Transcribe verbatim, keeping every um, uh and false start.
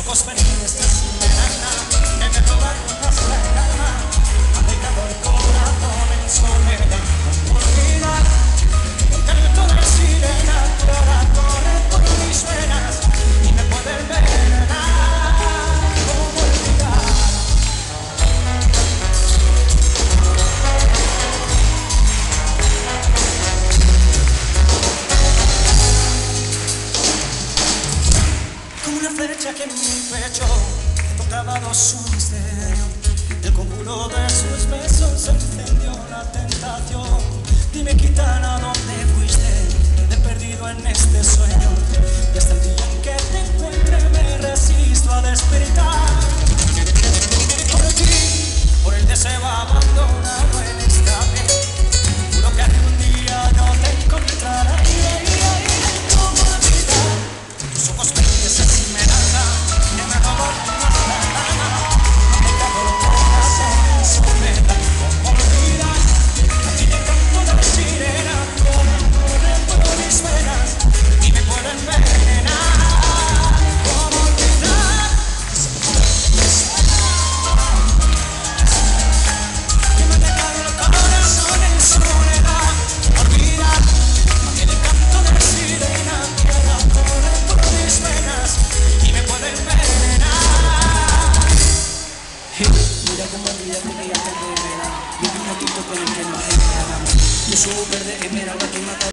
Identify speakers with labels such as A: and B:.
A: ojos verdes de esmeralda que me robaron hasta el alma, han dejado el corazón en soledad. ¿Cómo olvidar el canto de la sirena que ahora corre por mis venas y me puede envenenar? ¿Cómo olvidar? Como una flecha que en mi pecho tengo clavado su misterio. El conjuro de sus besos encendió la tentación. Dime, gitana, ¿dónde fuiste? Me he perdido en este sueño. Y hasta el día en que te encuentre me resisto a despertar. Por ti, por el deseo abandonado en esta vez, juro que algún día no te encontraré. ¿Cómo olvidar tus ojos verdes esmeralda que me robaron hasta el alma? Me cago en corazón en soledad. ¿Cómo olvidar aquel canto de la sirena que ahora corre por mis venas y me puede envenenar? ¿Cómo olvidar que me ha dejado el corazón en soledad? Olvidar aquel canto de la sirena que ahora corre por mis venas y me puede envenenar.
B: Mira cómo brilla tu bella verde esmeralda, y un motivo con el que nos enamoramos. Y su verde esmeralda que mata.